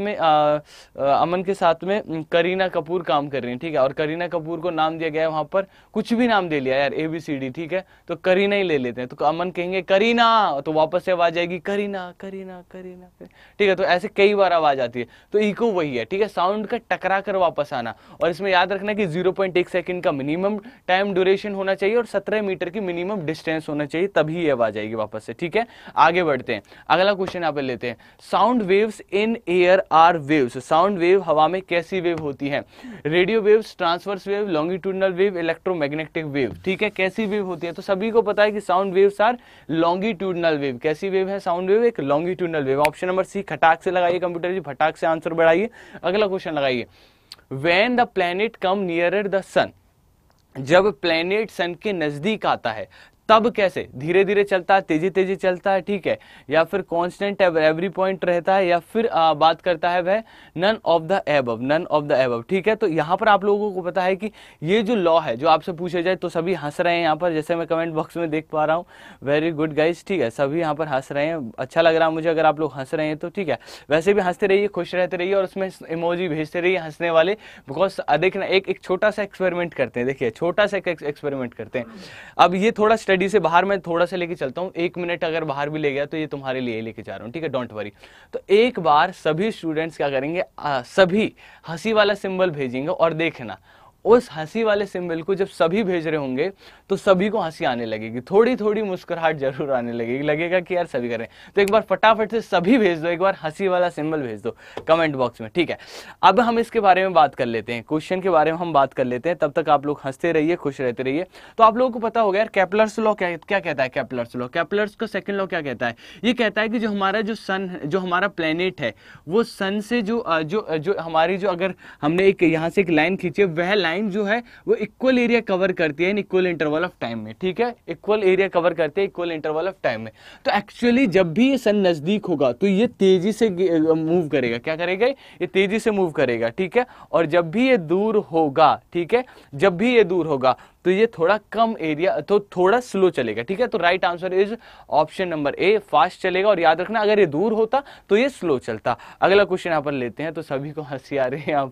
में करीना कपूर काम कर रही है, ठीक है, और करीना कपूर को नाम दिया गया है वहां पर, कुछ भी नाम दे लिया यार, ABCD, ठीक है, तो करीना ही ले लेते हैं, तो अमन कहेंगे करीना, तो वापस से आवाज आएगी करीना करीना करीना, ठीक है, तो ऐसे कई बार आवाज आती है, तो इको वही है, ठीक है, साउंड का टकरा कर वापस आना। और इसमें याद रखना कि 0.1 सेकंड का मिनिमम टाइम ड्यूरेशन होना चाहिए और 17 मीटर की मिनिमम डिस्टेंस होना चाहिए, तभी ये आवाज आएगी वापस से, ठीक है। आगे बढ़ते हैं, अगला क्वेश्चन यहाँ पे लेते हैं। Sound waves in air are waves. Sound wave हवा में कैसी वेव होती है? Radio waves, transverse wave, longitudinal wave, electromagnetic wave, ठीक है, कैसी वेव होती है? तो सभी को पता है कि sound waves are longitudinal wave. कैसी वेव है साउंड वेव? एक longitudinal wave. Option number C खटाक से लगाइए कंप्यूटर जी, फटाक से आंसर बढ़ाइए। अगला क्वेश्चन लगाइए, when the planet come nearer the sun. जब प्लैनेट सन के नजदीक आता है तब कैसे? धीरे धीरे चलता है, तेजी तेजी चलता है, ठीक है, या फिर कांस्टेंट एवरी पॉइंट रहता है, या फिर बात करता है वह none of the above, none of the above, ठीक है। तो यहाँ पर आप लोगों को पता है कि ये जो लॉ है जो आपसे पूछा जाए, तो सभी हंस रहे हैं यहाँ पर, जैसे मैं कमेंट बॉक्स में देख पा रहा हूँ। वेरी गुड गाइस, ठीक है, सभी यहाँ पर हंस रहे हैं, अच्छा लग रहा है मुझे अगर आप लोग हंस रहे हैं तो, ठीक है। वैसे भी हंसते रहिए, खुश रहते रहिए और उसमें इमोजी भेजते रहिए हंसने वाले, बिकॉज देखना एक छोटा सा एक्सपेरिमेंट करते हैं, देखिए छोटा सा एक्सपेरिमेंट करते हैं। अब ये थोड़ा स्टडी से बाहर मैं थोड़ा सा लेके चलता हूँ, 1 मिनट अगर बाहर भी ले गया तो ये तुम्हारे लिए लेके जा रहा हूँ, ठीक है, डोंट वरी। तो एक बार सभी स्टूडेंट्स क्या करेंगे, सभी हंसी वाला सिंबल भेजेंगे और देखना उस हंसी वाले सिंबल को जब सभी भेज रहे होंगे तो सभी को हंसी आने लगेगी, थोड़ी थोड़ी मुस्कुराहट जरूर आने लगेगी, लगेगा कि यार सभी कर रहे हैं। तो एक बार फटाफट से सभी भेज दो, एक बार हंसी वाला सिंबल भेज दो कमेंट बॉक्स में, ठीक है। अब हम इसके बारे में बात कर लेते हैं, क्वेश्चन के बारे में हम बात कर लेते हैं, तब तक आप लोग हंसते रहिए, खुश रहते रहिए। तो आप लोगों को पता होगा यार केप्लर्स लॉ क्या कहता है? केप्लर्स लॉ, केप्लर्स का सेकंड लॉ क्या कहता है? ये कहता है कि जो हमारा जो सन, जो हमारा प्लेनेट है, वो सन से जो हमारी जो अगर हमने एक यहाँ से एक लाइन खींची, वह लाइन जो है वो इक्वल एरिया कवर करती है in equal interval of time में, ठीक है, इक्वल एरिया कवर करते हैं इक्वल इंटरवल ऑफ टाइम में। तो एक्चुअली जब भी ये सन नजदीक होगा तो ये तेजी से मूव करेगा, क्या करेगा? ये तेजी से मूव करेगा, ठीक है। और जब भी ये दूर होगा, ठीक है, जब भी ये दूर होगा तो ये थोड़ा कम एरिया, तो थोड़ा स्लो चलेगा, ठीक है। तो right answer is option number A, fast चलेगा। और याद रखना अगर ये दूर होता तो ये स्लो चलता। अगला क्वेश्चन यहाँ पर लेते हैं, तो सभी को हंसी आ रही है यहाँ पर,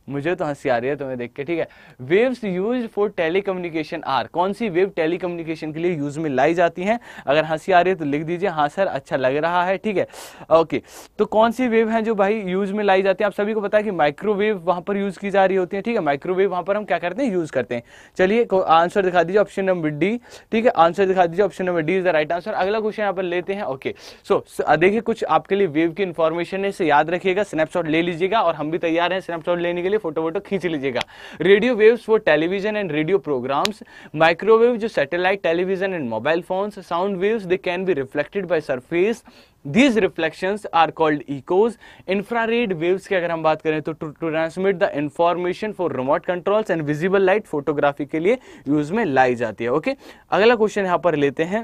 मुझे तो हंसी आ रही है तुम्हें देख के, ठीक है। Waves used for telecommunication are, कौन सी वेव टेलीकम्युनिकेशन के लिए यूज में लाई जाती हैं? अगर हंसी आ रही है तो लिख दीजिए हाँ सर अच्छा लग रहा है, ठीक है। ओके, तो कौन सी वेव है जो भाई यूज में लाई जाती है? आप सभी को पता है कि माइक्रोवेव वहां पर यूज की जा रही होती है, ठीक है। माइक्रोवेव वहां पर हम क्या करते हैं, यूज करते हैं। चलिए आंसर दिखा दीजिए ऑप्शन नंबर डी, ठीक है, आंसर दिखा दीजिए option number D is the right answer. अगला क्वेश्चन यहाँ पर लेते हैं। ओके, सो देखिए कुछ आपके लिए वेव की इंफॉर्मेशन है, इसे याद रखिएगा, स्नैपशॉट ले लीजिएगा और हम भी तैयार हैं स्नैपशॉट लेने के लिए, फोटो वोटो खींच लीजिएगा। Radio waves for television and radio programs, microwave जो satellite television and mobile phones, sound waves they can be reflected by surface, These reflections are called echoes. Infrared waves की अगर हम बात करें तो to transmit the information for remote controls and visible light photography के लिए use में लाई जाती है। ओके, अगला क्वेश्चन यहाँ पर लेते हैं।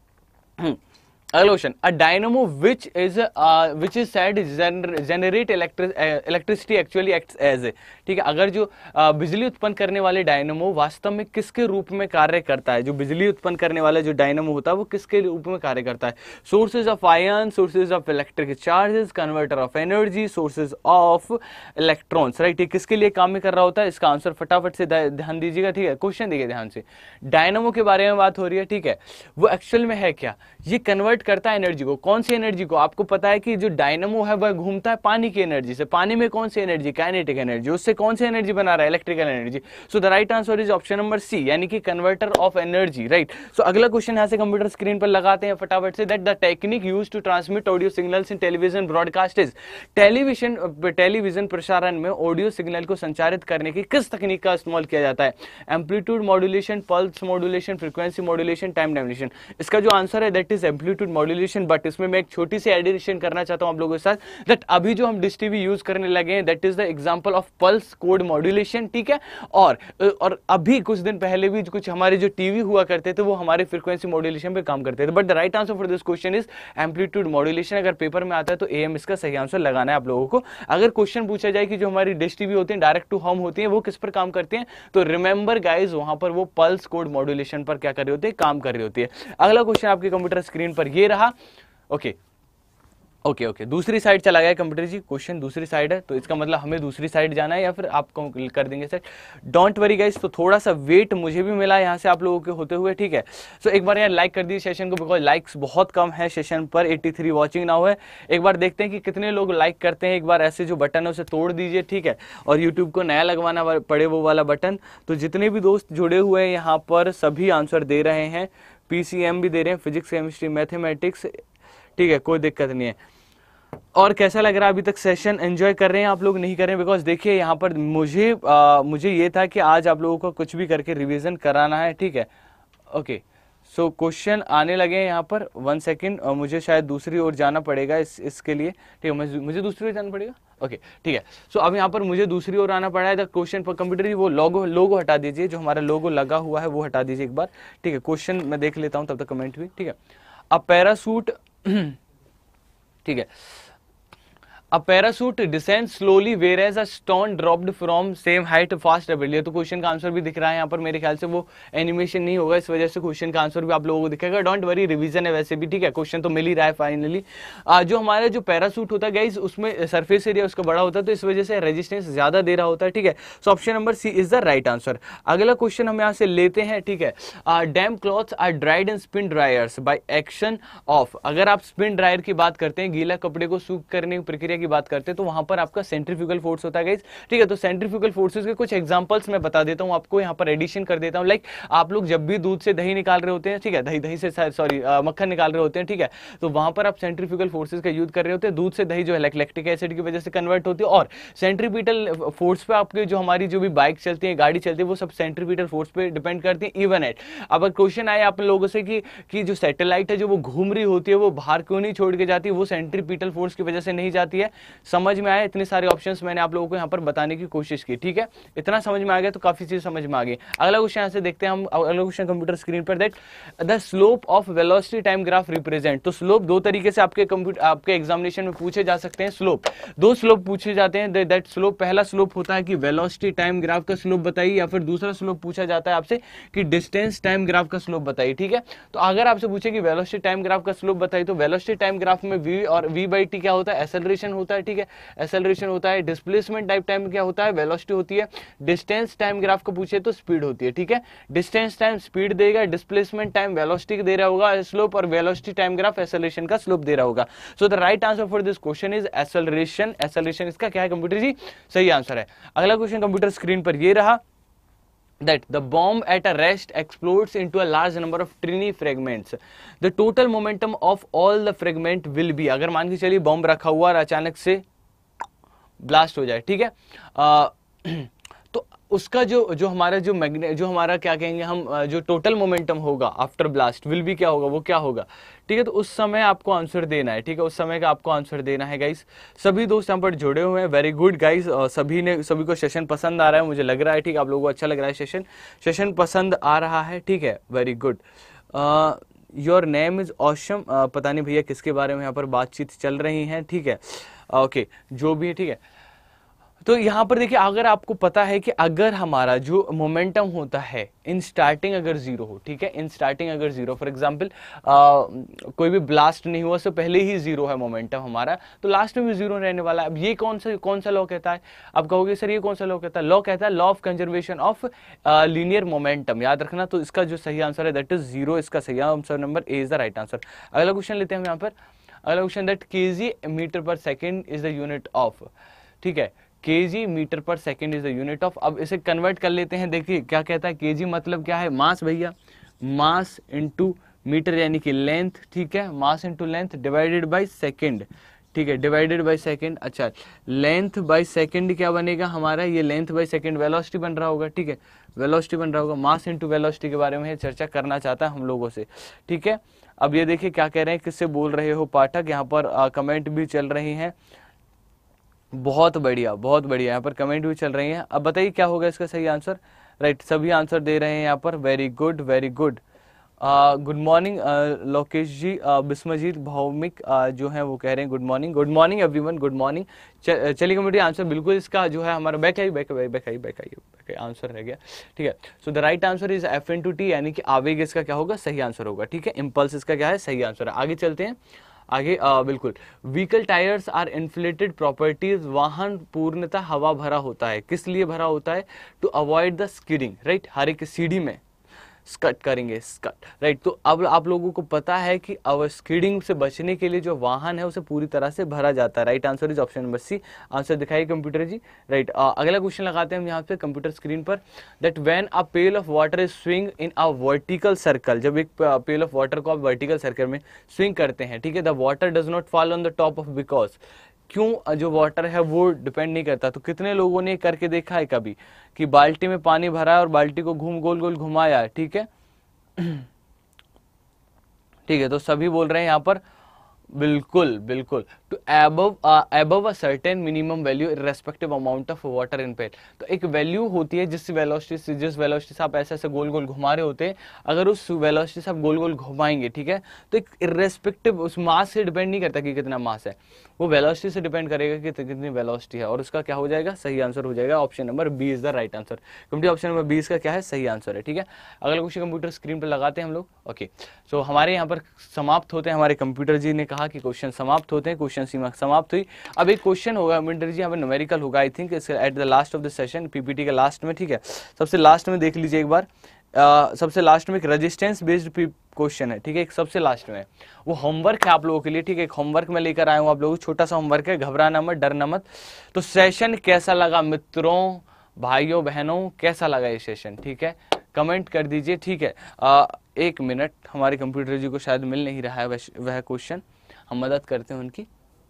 अगला question, a dynamo which is said generate electricity actually acts as a, ठीक है। अगर जो बिजली उत्पन्न करने वाले डायनामो वास्तव में किसके रूप में कार्य करता है? जो बिजली उत्पन्न करने वाला जो डायनामो होता है वो किसके रूप में कार्य करता है? Sources of ion, sources of electric charges, converter of energy, sources of electrons, right. ये किसके लिए काम में कर रहा होता है? इसका आंसर फटाफट से ध्यान दीजिएगा, ठीक है। क्वेश्चन देखिए ध्यान से, डायनामो के बारे में बात हो रही है, ठीक है। वो एक्चुअल में है क्या? ये कन्वर्ट करता है एनर्जी को, कौन सी एनर्जी को? आपको पता है कि जो डायनामो है वह घूमता है पानी की एनर्जी से। पानी में कौन सी एनर्जी? Kinetic energy. उससे कौन सी एनर्जी बना रहा है? Electrical energy. So the right answer is option number C, यानी कि converter of energy, right. So अगला क्वेश्चन यहां से कंप्यूटर स्क्रीन पर लगाते हैं फटाफट से, that the technique used to transmit audio signals in television broadcast is, television प्रसारण में ऑडियो सिग्नल को संचारित करने की किस तकनीक का इस्तेमाल किया जाता है? Amplitude modulation, pulse modulation, frequency modulation, time dimension. इसका जो आंसर है that is amplitude modulation, but इसमें मैं एक छोटी सी एडिशन करना चाहता हूं आप लोगों के साथ, दैट अभी जो हम डिश टीवी यूज करने लगे हैं that is the example of pulse code modulation, ठीक है। और अभी कुछ दिन पहले भी कुछ हमारे जो टीवी हुआ करते थे वो हमारे फ्रीक्वेंसी मॉड्यूलेशन पे काम करते थे, but the right answer for this question is amplitude modulation. अगर पेपर में आता है तो एएम इसका सही आंसर लगाना है आप लोगों को। अगर क्वेश्चन पूछा जाए कि जो हमारी डिश टीवी होती है डायरेक्ट टू होम होती है वो किस पर काम करती हैं, तो रिमेंबर गाइज वहां पर वो पल्स कोड मॉड्यूलेशन पर क्या कर रही होती है? काम कर रही होती है। अगला क्वेश्चन आपके कंप्यूटर स्क्रीन पर ये रहा। ओके ओके ओके, दूसरी साइड चला गया कंप्यूटर जी, क्वेश्चन दूसरी साइड है, तो इसका मतलब हमें दूसरी साइड जाना है या फिर आप कर देंगे सर? डोंट वरी गाइस, तो थोड़ा सा वेट मुझे भी मिला यहाँ से आप लोगों के होते हुए, ठीक है। सो एक बार यार लाइक कर दीजिए सेशन को, बिकॉज लाइक्स बहुत कम है सेशन पर, 83 वॉचिंग ना हुए। एक बार देखते हैं कि कितने लोग लाइक करते हैं। एक बार ऐसे जो बटन है उसे तोड़ दीजिए, ठीक है, और यूट्यूब को नया लगवाना पड़े वो वाला बटन। तो जितने भी दोस्त जुड़े हुए हैं यहाँ पर सभी आंसर दे रहे हैं, पीसीएम भी दे रहे हैं, फिजिक्स केमिस्ट्री मैथमेटिक्स, ठीक है, कोई दिक्कत नहीं है। और कैसा लग रहा है अभी तक सेशन? एंजॉय कर रहे हैं आप लोग? नहीं कर रहे हैं? बिकॉज देखिए यहाँ पर मुझे ये था कि आज आप लोगों को कुछ भी करके रिवीजन कराना है, ठीक है। ओके, सो क्वेश्चन आने लगे हैं यहाँ पर, 1 सेकेंड, मुझे शायद दूसरी ओर जाना पड़ेगा इसके लिए, ठीक है, मुझे दूसरी ओर जाना पड़ेगा। ओके ठीक है, सो अब यहाँ पर मुझे दूसरी ओर आना पड़ा है। द क्वेश्चन पर कंप्यूटर वो लोगो हटा दीजिए, जो हमारा लोगो लगा हुआ है वो हटा दीजिए एक बार, ठीक है। क्वेश्चन मैं देख लेता हूँ तब तक कमेंट भी, ठीक है। अब पैरासूट, ठीक है, A parachute descends slowly whereas a stone dropped from same height fast rapidly। तो क्वेश्चन का आंसर भी दिख रहा है यहाँ पर, मेरे ख्याल से वो एनिमेशन नहीं होगा, इस वजह से क्वेश्चन का आंसर भी आप लोगों को दिखेगा। डोंट वरी, रिवीजन है वैसे भी, ठीक है, क्वेश्चन तो मिल ही रहा है फाइनली। जो हमारा जो पैरासूट होता है गाइस उसमें सरफेस एरिया उसका बड़ा होता है, तो इस वजह से रेजिस्टेंस ज्यादा दे रहा होता है, ठीक है। So option number C is the right answer. अगला क्वेश्चन हम यहाँ से लेते हैं, ठीक है। Damp clothes are dried in spin dryers by action of. अगर आप स्पिन ड्रायर की बात करते हैं, गीला कपड़े को सूख करने की प्रक्रिया की बात करते हैं, तो वहां पर आपका सेंट्रीफ्यूगल फोर्स होता है गाइस, ठीक है। तो सेंट्रीफ्यूगल फोर्सेस के कुछ एग्जांपल्स मैं बता देता हूं आपको, यहाँ पर एडिशन कर देता हूं। लाइक आप लोग जब भी दूध से दही निकाल रहे होते हैं, ठीक है, दही से सॉरी मक्खन निकाल रहे होते हैं, ठीक है, तो वहां पर आप सेंट्रीफ्यूगल फोर्सेस का यूज कर रहे होते हैं। दूध से दही जो है लैक्टिक एसिड की वजह से कन्वर्ट होती है, और सेंट्रीपिटल फोर्स पे आपके जो हमारी जो भी बाइक चलती है, गाड़ी चलती है, वो सब सेंट्रीपिटल फोर्स पे डिपेंड करती है, इवन एट। अब क्वेश्चन आए आप लोगों से कि जो सैटेलाइट है जो वो घूम रही होती है वो बाहर क्यों नहीं छोड़ के जाती है? वो सेंट्रीपिटल फोर्स की वजह से नहीं जाती है। समझ में आया? इतने सारे ऑप्शंस मैंने आप लोगों को यहाँ पर बताने की कोशिश की, ठीक है। इतना समझ में आ गया तो काफी चीज समझ में आ गई। अगला क्वेश्चन यहाँ से देखते हैं हम, अगला क्वेश्चन कंप्यूटर स्क्रीन पर, that the slope of velocity time graph represent. तो स्लोप दो तरीके से आपके एग्जामिनेशन में पूछे जा सकते हैं। स्लोप, दो स्लोप पूछे जाते हैं। दैट स्लोप, पहला स्लोप होता है कि वेलोसिटी टाइम ग्राफ का स्लोप बताइए, या फिर दूसरा स्लोप पूछा जाता है आपसे कि डिस्टेंस टाइम ग्राफ का स्लोप बताइए, ठीक है। तो अगर आपसे पूछे कि वेलोसिटी टाइम ग्राफ का स्लोप बताइए, तो वेलोसिटी टाइम ग्राफ में v और v/t क्या होता है? एक्सेलरेशन होता है, ठीक है, एक्सेलरेशन होता है, डिस्प्लेसमेंट टाइम क्या होता है, वेलोसिटी होती है, डिस्टेंस टाइम ग्राफ को पूछे तो स्पीड होती है, ठीक है, डिस्टेंस टाइम स्पीड देगा, डिस्प्लेसमेंट टाइम वेलोसिटी दे रहा होगा स्लोप, और वेलोसिटी टाइम ग्राफ एक्सेलरेशन का स्लोप दे रहा होगा। So the right answer for this question is acceleration. Acceleration इसका क्या है कंप्यूटर जी, सही आंसर है। अगला क्वेश्चन कंप्यूटर स्क्रीन पर ये रहा, that the bomb at a rest explodes into a large number of tiny fragments. The total momentum of all the fragment will be, अगर मान के चलिए बॉम्ब रखा हुआ और अचानक से ब्लास्ट हो जाए, ठीक है, तो उसका जो हमारा क्या कहेंगे हम, जो टोटल मोमेंटम होगा आफ्टर ब्लास्ट विल भी क्या होगा, वो क्या होगा, ठीक है, तो उस समय आपको आंसर देना है, ठीक है, उस समय का आपको आंसर देना है गाइस। सभी दोस्त यहाँ पर जुड़े हुए हैं, वेरी गुड गाइस, सभी को सेशन पसंद आ रहा है, मुझे लग रहा है, ठीक है, आप लोगों को अच्छा लग रहा है, सेशन पसंद आ रहा है, ठीक है, very good. Your name is awesome, पता नहीं भैया किसके बारे में यहाँ पर बातचीत चल रही है, ठीक है, ओके, जो भी है, ठीक है। तो यहाँ पर देखिए, अगर आपको पता है कि अगर हमारा जो मोमेंटम होता है इन स्टार्टिंग अगर जीरो हो, ठीक है, इन स्टार्टिंग अगर जीरो, फॉर एग्जांपल कोई भी ब्लास्ट नहीं हुआ, उससे पहले ही जीरो है मोमेंटम हमारा, तो लास्ट में भी जीरो रहने वाला है। अब ये कौन सा लॉ कहता है, आप कहोगे सर ये कौन सा लॉ कहता है, लॉ कहता है law of conservation of linear momentum, याद रखना। तो इसका जो सही आंसर है दैट इज जीरो, इसका सही answer number A is the right answer. अगला क्वेश्चन लेते हैं हम यहाँ पर, अगला question that KG metre per second is the unit of, ठीक है, KG metre per second is the unit of. अब इसे कन्वर्ट कर लेते हैं, देखिए क्या कहता है, केजी मतलब क्या है, मास भैया, मास इनटू मीटर यानी कि लेंथ, ठीक है, mass into length divided by second, ठीक है, डिवाइडेड बाय सेकेंड। अच्छा, लेंथ बाय सेकेंड क्या बनेगा हमारा, ये लेंथ बाय सेकेंड वेलोसिटी बन रहा होगा, ठीक है, वेलोसिटी बन रहा होगा। मास इनटू वेलोसिटी के बारे में चर्चा करना चाहता है हम लोगों से, ठीक है। अब ये देखिए क्या कह रहे हैं, किससे बोल रहे हो पाठक, यहाँ पर कमेंट भी चल रही हैं, बहुत बढ़िया बहुत बढ़िया, यहाँ पर कमेंट भी चल रही हैं। अब बताइए क्या होगा इसका सही आंसर, राइट, सभी आंसर दे रहे हैं यहाँ पर, very good very good. Good morning Lokesh ji, Bismajit Bhowmik जो है वो कह रहे हैं good morning everyone, good morning. चलिए कमेंट आंसर बिल्कुल इसका जो है हमारा बैक आंसर रह गया, ठीक है। So the right answer is F into T, यानी कि आवेग इसका क्या होगा, सही आंसर होगा, ठीक है, इम्पल्स इसका क्या है, सही आंसर है। आगे चलते हैं, आगे बिल्कुल, vehicle tyres are inflated properties, वाहन पूर्णतः हवा भरा होता है, किस लिए भरा होता है, to avoid the skidding, right, हर एक सीढ़ी में स्कट करेंगे, स्कट, राइट। तो अब आप लोगों को पता है कि अब स्किडिंग से बचने के लिए जो वाहन है उसे पूरी तरह से भरा जाता है, right answer is option number C. Answer दिखाइए कंप्यूटर जी, राइट। अगला क्वेश्चन लगाते हैं हम यहाँ पे कंप्यूटर स्क्रीन पर, that when a pail of water is swing in a vertical circle, जब एक पेल ऑफ वाटर को आप वर्टिकल सर्कल में स्विंग करते हैं, ठीक है, the water does not fall on the top of, because क्यों, जो वाटर है वो डिपेंड नहीं करता। तो कितने लोगों ने करके देखा है कभी कि बाल्टी में पानी भरा है और बाल्टी को गोल गोल घुमाया है, ठीक है, ठीक है, तो सभी बोल रहे हैं यहाँ पर बिल्कुल बिल्कुल, to above a certain minimum value irrespective amount of water in pail. तो एक वैल्यू होती है जिस वेलोसिटी से आप ऐसे गोल गोल घुमा रहे होते हैं, अगर उस वेलोसिटी से आप गोल गोल घुमाएंगे, ठीक है, तो एक इररेस्पेक्टिव उस मास से डिपेंड नहीं करता कि कितना मास है, वो वेलोसिटी से डिपेंड करेगा कि कितनी वेलोसिटी है, और उसका क्या हो जाएगा, सही आंसर हो जाएगा, option number B is the right answer. Complete option number B इसका क्या है, सही आंसर है, ठीक है। अगला क्वेश्चन कंप्यूटर स्क्रीन पर लगाते हैं हम लोग, ओके। सो हमारे यहाँ पर समाप्त होते हैं, हमारे कंप्यूटर जी ने कहा कि क्वेश्चन समाप्त होते हैं, क्वेश्चन सीमा समाप्त हुई। अब एक क्वेश्चन होगा कंप्यूटर जी, यहाँ पर न्यूमेरिकल होगा, I think at the last of the session, PPT के लास्ट में, ठीक है, सबसे लास्ट में देख लीजिए एक बार, सबसे लास्ट में एक रेजिस्टेंस बेस्ड क्वेश्चन है, ठीक है, एक सबसे लास्ट में, वो होमवर्क है आप लोगों के लिए, ठीक है, एक होमवर्क में लेकर आया हूँ आप लोगों को, छोटा सा होमवर्क है, घबराना मत, डरना मत। तो सेशन कैसा लगा मित्रों, भाइयों बहनों, कैसा लगा ये सेशन, ठीक है, कमेंट कर दीजिए, ठीक है। एक मिनट, हमारे कंप्यूटर जी को शायद मिल नहीं रहा है वह क्वेश्चन, हम मदद करते हैं उनकी।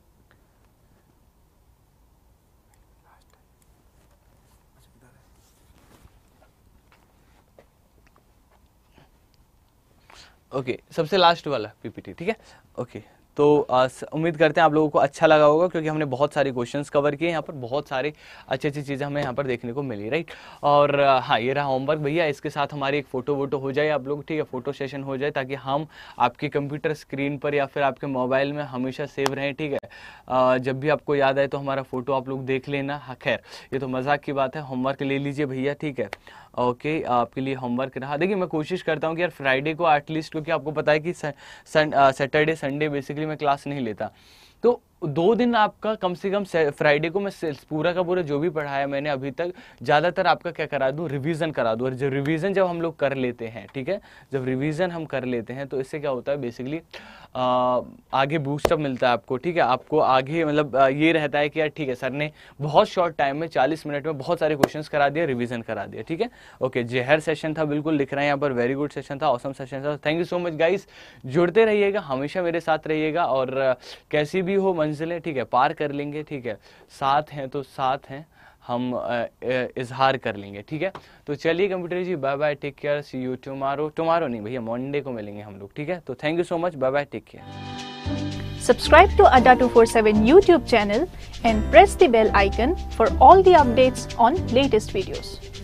ओके, सबसे लास्ट वाला पीपीटी, ठीक है, ओके। तो उम्मीद करते हैं आप लोगों को अच्छा लगा होगा, क्योंकि हमने बहुत सारे क्वेश्चंस कवर किए यहाँ पर, बहुत सारे अच्छी अच्छी चीज़ें हमें यहाँ पर देखने को मिली, राइट। और हाँ, ये रहा होमवर्क भैया, इसके साथ हमारी एक फ़ोटो वोटो हो जाए आप लोग, ठीक है, फ़ोटो सेशन हो जाए, ताकि हम आपके कंप्यूटर स्क्रीन पर या फिर आपके मोबाइल में हमेशा सेव रहें, ठीक है। जब भी आपको याद आए तो हमारा फ़ोटो आप लोग देख लेना। हाँ खैर, ये तो मजाक की बात है, होमवर्क ले लीजिए भैया, ठीक है, ओके। आपके लिए होमवर्क रहा। देखिए मैं कोशिश करता हूँ कि यार फ्राइडे को एटलीस्ट, क्योंकि आपको पता है कि सैटरडे संडे बेसिकली मैं क्लास नहीं लेता, तो 2 दिन आपका कम से कम फ्राइडे को मैं पूरा का पूरा जो भी पढ़ाया मैंने अभी तक ज़्यादातर आपका क्या करा दूं, रिवीजन करा दूं। और जब रिवीजन जब हम लोग कर लेते हैं, ठीक है, जब रिवीजन हम कर लेते हैं तो इससे क्या होता है बेसिकली आगे बूस्टअप मिलता है आपको, ठीक है। आपको आगे मतलब ये रहता है कि यार ठीक है सर ने बहुत शॉर्ट टाइम में 40 मिनट में बहुत सारे क्वेश्चंस करा दिया, रिवीजन करा दिया, ठीक है। ओके, जहर सेशन था, बिल्कुल लिख रहे हैं यहाँ पर, वेरी गुड सेशन था, ऑसम सेशन था। Thank you so much guys, जुड़ते रहिएगा, हमेशा मेरे साथ रहिएगा और कैसी भी हो मंजिलें, ठीक है, पार कर लेंगे, ठीक है। साथ हैं तो साथ हैं, हम इजहार कर लेंगे, ठीक है। तो चलिए computer ji, bye bye, take care, see you tomorrow नहीं भैया, मंडे को मिलेंगे हम लोग, ठीक है। तो thank you so much, bye bye, take care. Subscribe to Adda247 YouTube channel and press the bell icon for all the updates on latest videos.